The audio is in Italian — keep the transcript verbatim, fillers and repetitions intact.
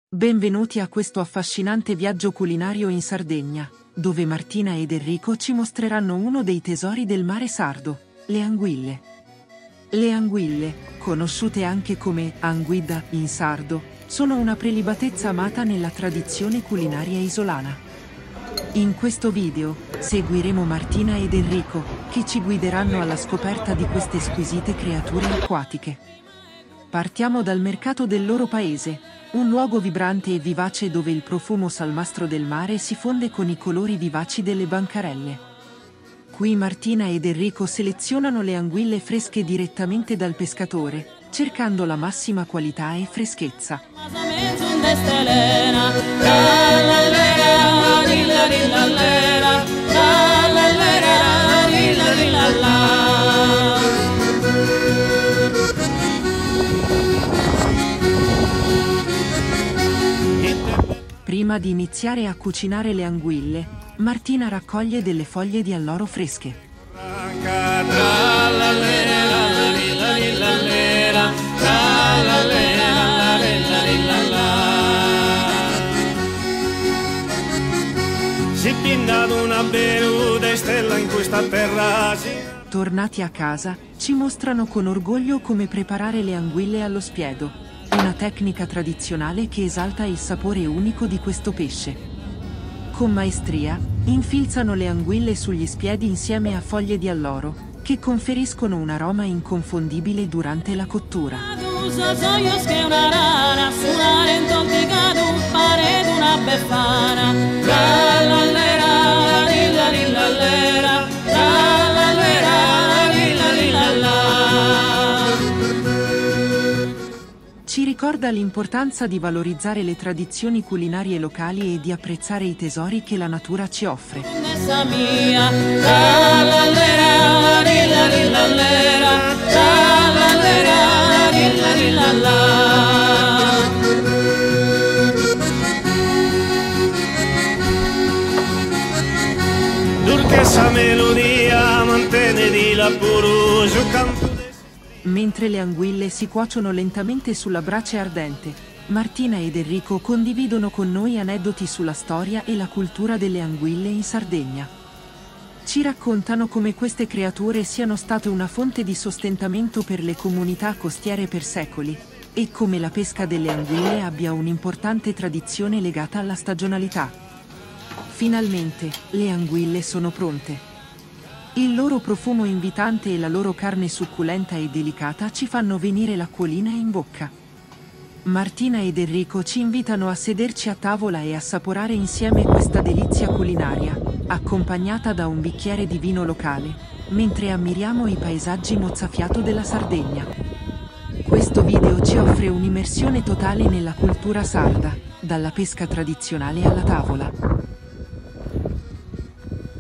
Benvenuti a questo affascinante viaggio culinario in Sardegna, dove Martina ed Enrico ci mostreranno uno dei tesori del mare sardo, le anguille. Le anguille, conosciute anche come anguida in sardo, sono una prelibatezza amata nella tradizione culinaria isolana. In questo video, seguiremo Martina ed Enrico, che ci guideranno alla scoperta di queste squisite creature acquatiche. Partiamo dal mercato del loro paese, un luogo vibrante e vivace dove il profumo salmastro del mare si fonde con i colori vivaci delle bancarelle. Qui Martina ed Enrico selezionano le anguille fresche direttamente dal pescatore, cercando la massima qualità e freschezza. Prima di iniziare a cucinare le anguille, Martina raccoglie delle foglie di alloro fresche. Tornati a casa, ci mostrano con orgoglio come preparare le anguille allo spiedo, una tecnica tradizionale che esalta il sapore unico di questo pesce. Con maestria, infilzano le anguille sugli spiedi insieme a foglie di alloro, che conferiscono un aroma inconfondibile durante la cottura. Ci ricorda l'importanza di valorizzare le tradizioni culinarie locali e di apprezzare i tesori che la natura ci offre. Mentre le anguille si cuociono lentamente sulla brace ardente, Martina ed Enrico condividono con noi aneddoti sulla storia e la cultura delle anguille in Sardegna. Ci raccontano come queste creature siano state una fonte di sostentamento per le comunità costiere per secoli, e come la pesca delle anguille abbia un'importante tradizione legata alla stagionalità. Finalmente, le anguille sono pronte. Il loro profumo invitante e la loro carne succulenta e delicata ci fanno venire l'acquolina in bocca. Martina ed Enrico ci invitano a sederci a tavola e assaporare insieme questa delizia culinaria, accompagnata da un bicchiere di vino locale, mentre ammiriamo i paesaggi mozzafiato della Sardegna. Questo video ci offre un'immersione totale nella cultura sarda, dalla pesca tradizionale alla tavola.